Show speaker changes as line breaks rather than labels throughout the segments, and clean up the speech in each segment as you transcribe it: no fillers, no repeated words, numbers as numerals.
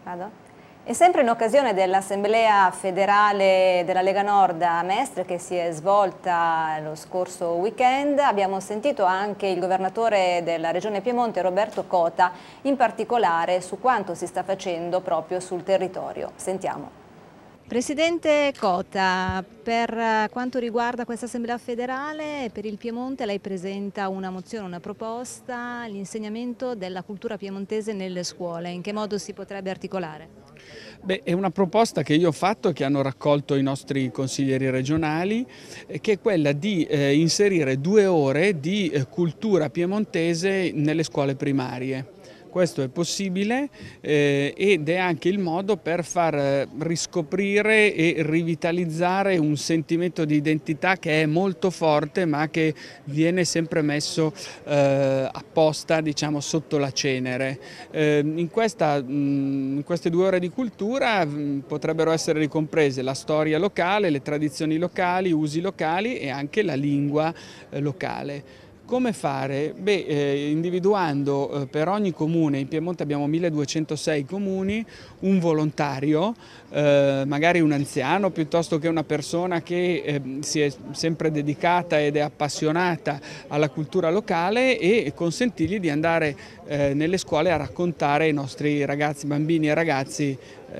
Vado? E sempre in occasione dell'Assemblea federale della Lega Nord a Mestre che si è svolta lo scorso weekend, abbiamo sentito anche il governatore della Regione Piemonte Roberto Cota, in particolare su quanto si sta facendo proprio sul territorio. Sentiamo. Presidente Cota, per quanto riguarda questa Assemblea federale, per il Piemonte lei presenta una mozione, una proposta, l'insegnamento della cultura piemontese nelle scuole. In che modo si potrebbe articolare?
Beh, è una proposta che io ho fatto e che hanno raccolto i nostri consiglieri regionali, che è quella di inserire 2 ore di cultura piemontese nelle scuole primarie. Questo è possibile ed è anche il modo per far riscoprire e rivitalizzare un sentimento di identità che è molto forte ma che viene sempre messo apposta, diciamo, sotto la cenere. In queste 2 ore di cultura potrebbero essere ricomprese la storia locale, le tradizioni locali, usi locali e anche la lingua locale. Come fare? Beh, individuando per ogni comune, in Piemonte abbiamo 1206 comuni, un volontario, magari un anziano piuttosto che una persona che si è sempre dedicata ed è appassionata alla cultura locale e consentirgli di andare nelle scuole a raccontare ai nostri ragazzi, bambini e ragazzi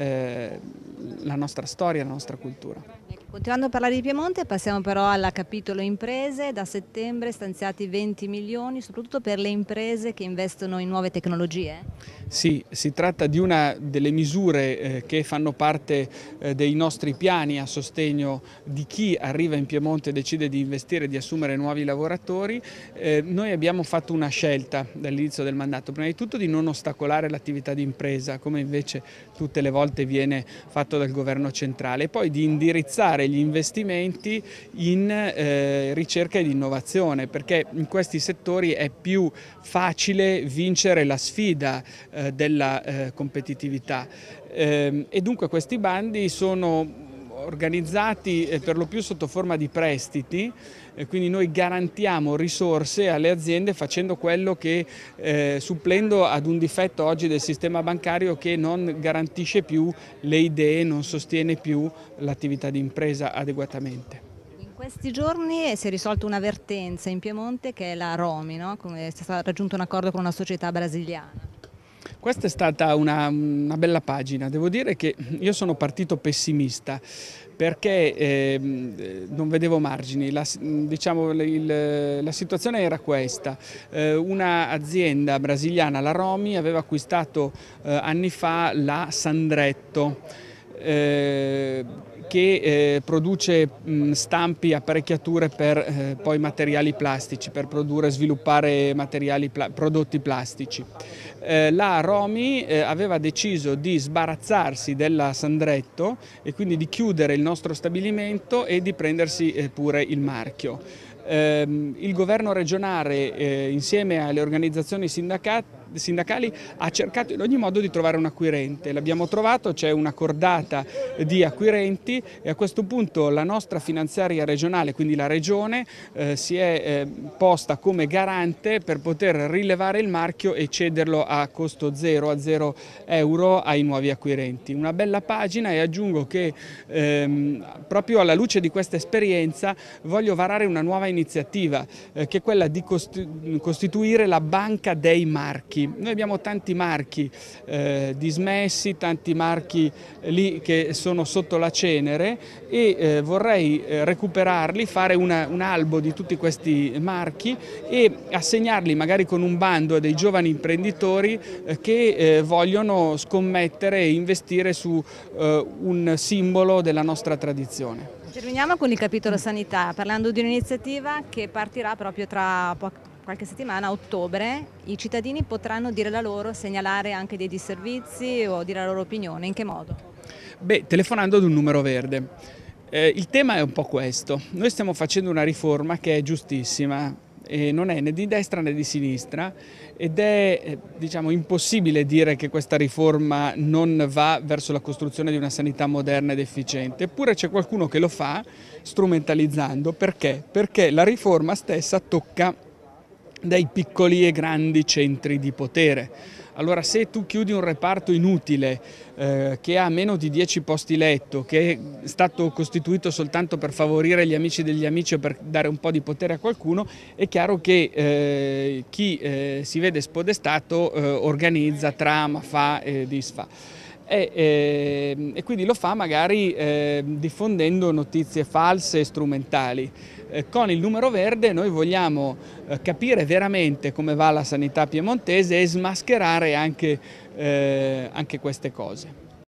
la nostra storia, la nostra cultura.
Continuando a parlare di Piemonte, passiamo però alla capitolo imprese. Da settembre stanziati 20 milioni, soprattutto per le imprese che investono in nuove tecnologie?
Sì, si tratta di una delle misure che fanno parte dei nostri piani a sostegno di chi arriva in Piemonte e decide di investire e di assumere nuovi lavoratori. Noi abbiamo fatto una scelta dall'inizio del mandato, prima di tutto di non ostacolare l'attività di impresa, come invece tutte le volte viene fatto dal governo centrale, e poi di indirizzare gli investimenti in ricerca ed innovazione, perché in questi settori è più facile vincere la sfida della competitività e dunque questi bandi sono organizzati per lo più sotto forma di prestiti, quindi noi garantiamo risorse alle aziende facendo quello che, supplendo ad un difetto oggi del sistema bancario che non garantisce più le idee, non sostiene più l'attività di impresa adeguatamente.
In questi giorni si è risolta una vertenza in Piemonte che è la Romi, no? Come è stato raggiunto un accordo con una società brasiliana.
Questa è stata una bella pagina. Devo dire che io sono partito pessimista perché non vedevo margini. La situazione era questa. Un'azienda brasiliana, la Romi, aveva acquistato anni fa la Sandretto, che produce stampi, apparecchiature per poi materiali plastici, per produrre e sviluppare prodotti plastici. La Romi aveva deciso di sbarazzarsi della Sandretto e quindi di chiudere il nostro stabilimento e di prendersi pure il marchio. Il governo regionale insieme alle organizzazioni sindacali ha cercato in ogni modo di trovare un acquirente. L'abbiamo trovato, c'è una cordata di acquirenti e a questo punto la nostra finanziaria regionale, quindi la regione, si è posta come garante per poter rilevare il marchio e cederlo a costo zero, a 0 euro ai nuovi acquirenti. Una bella pagina, e aggiungo che proprio alla luce di questa esperienza voglio varare una nuova iniziativa che è quella di costituire la banca dei marchi. Noi abbiamo tanti marchi dismessi, tanti marchi lì che sono sotto la cenere e vorrei recuperarli, fare un albo di tutti questi marchi e assegnarli magari con un bando a dei giovani imprenditori che vogliono scommettere e investire su un simbolo della nostra tradizione.
Terminiamo con il capitolo sanità, parlando di un'iniziativa che partirà proprio tra qualche settimana, a ottobre. I cittadini potranno dire la loro, segnalare anche dei disservizi o dire la loro opinione. In che modo?
Beh, telefonando ad un numero verde. Il tema è un po' questo. Noi stiamo facendo una riforma che è giustissima e non è né di destra né di sinistra ed è diciamo impossibile dire che questa riforma non va verso la costruzione di una sanità moderna ed efficiente. Eppure c'è qualcuno che lo fa strumentalizzando. Perché? Perché la riforma stessa tocca dai piccoli e grandi centri di potere. Allora se tu chiudi un reparto inutile che ha meno di 10 posti letto, che è stato costituito soltanto per favorire gli amici degli amici o per dare un po' di potere a qualcuno, è chiaro che chi si vede spodestato organizza, trama, fa e disfa. E quindi lo fa magari diffondendo notizie false e strumentali. Con il numero verde noi vogliamo capire veramente come va la sanità piemontese e smascherare anche queste cose.